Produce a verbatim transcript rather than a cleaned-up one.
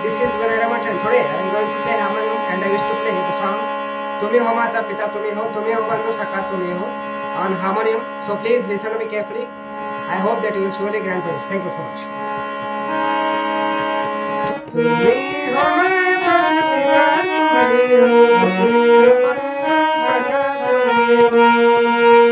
This is Vinay Hiremath and today I am going to play Harmonium and I wish to play the song Tumi ho Mata Pita Tumi ho Tumi ho Bandhu Sakha Tumi ho on Harmonium. So please listen to me carefully. I hope that you will surely grant my wish. Thank you so much. Tumi ho Mata Pita Tumi ho Tumi ho Bandhu Sakha Tumi ho